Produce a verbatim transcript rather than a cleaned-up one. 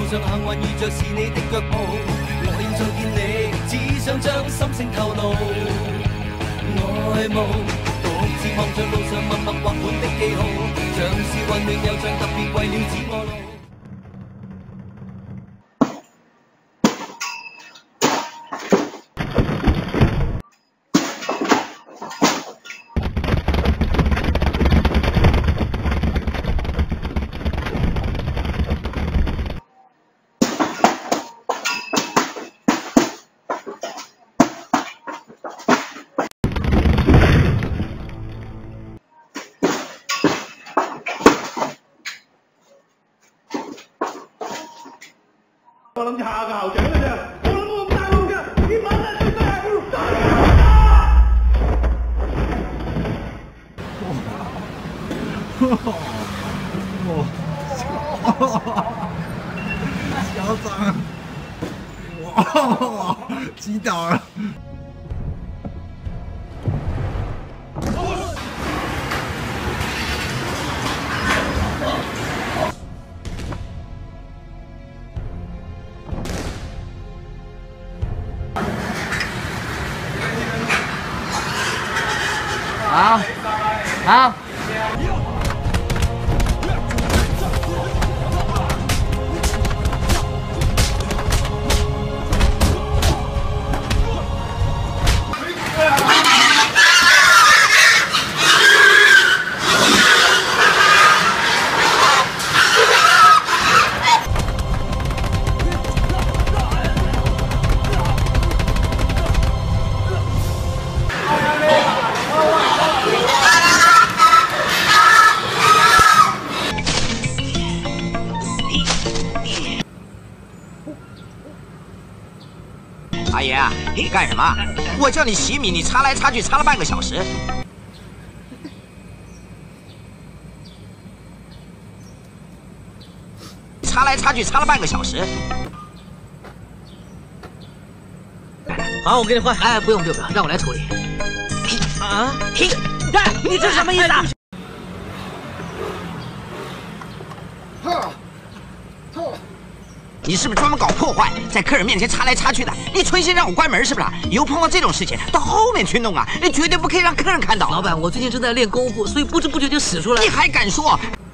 上幸运遇着是你的腳步，我要再見你，只想將心聲透露。愛慕，獨自望着路上默默畫滿的記號，像是混亂又像特別為了指我路。 我諗住下個校長嘅啫，我諗冇咁大路㗎，啲馬仔最低係會殺嚣張！哇，擊倒了！ 好，好。 阿爷，你干什么？我叫你洗米，你擦来擦去擦了半个小时。擦来擦去擦了半个小时。 好，我给你换。 哎，不用不用不用，让我来处理。 啊！ 停！ 哎，你这什么意思啊？ 你是不是专门搞破坏，在客人面前擦来擦去的？你存心让我关门是不是？以后碰到这种事情，到后面去弄啊！你绝对不可以让客人看到。 老板，我最近正在练功夫，所以不知不觉就使出来。 你还敢说？